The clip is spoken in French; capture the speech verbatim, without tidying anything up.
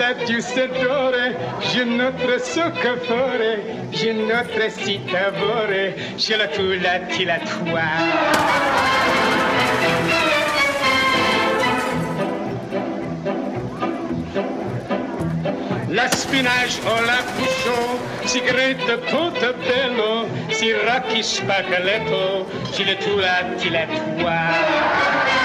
la giustatore, je notre soccafore, je notre citavore, je la tu la ti la tua. La spinach o la bouchon, si grette Portobello, si rocchi spaghetto, ci le tu la ti la tua.